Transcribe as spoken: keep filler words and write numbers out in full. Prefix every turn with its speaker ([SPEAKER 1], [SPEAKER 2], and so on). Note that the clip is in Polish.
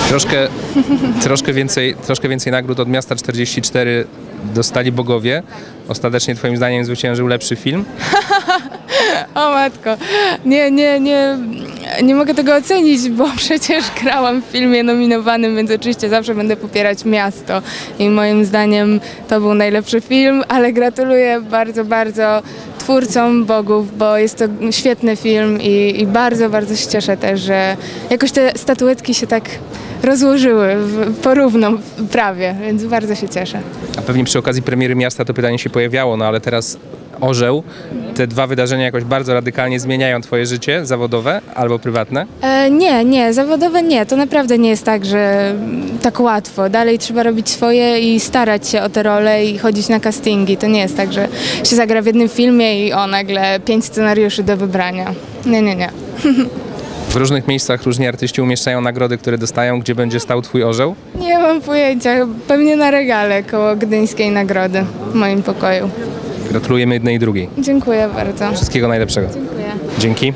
[SPEAKER 1] Troszkę, troszkę, więcej, troszkę więcej nagród od Miasta czterdzieści cztery dostali bogowie. Ostatecznie twoim zdaniem zwyciężył lepszy film?
[SPEAKER 2] O matko, nie, nie, nie, nie mogę tego ocenić, bo przecież grałam w filmie nominowanym, więc oczywiście zawsze będę popierać Miasto i moim zdaniem to był najlepszy film, ale gratuluję bardzo, bardzo twórcom Bogów, bo jest to świetny film i, i bardzo, bardzo się cieszę też, że jakoś te statuetki się tak rozłożyły w, porówno prawie, więc bardzo się cieszę.
[SPEAKER 1] A pewnie przy okazji premiery Miasta to pytanie się pojawiało, no ale teraz Orzeł, te dwa wydarzenia jakoś bardzo radykalnie zmieniają twoje życie zawodowe albo prywatne?
[SPEAKER 2] E, nie, nie, zawodowe nie. To naprawdę nie jest tak, że tak łatwo. Dalej trzeba robić swoje i starać się o te role i chodzić na castingi. To nie jest tak, że się zagra w jednym filmie i o nagle pięć scenariuszy do wybrania. Nie, nie, nie.
[SPEAKER 1] W różnych miejscach różni artyści umieszczają nagrody, które dostają. Gdzie będzie stał twój orzeł?
[SPEAKER 2] Nie mam pojęcia. Pewnie na regale koło Gdyńskiej Nagrody w moim pokoju.
[SPEAKER 1] Gratulujemy jednej i drugiej.
[SPEAKER 2] Dziękuję bardzo.
[SPEAKER 1] Wszystkiego najlepszego.
[SPEAKER 2] Dziękuję.
[SPEAKER 1] Dzięki.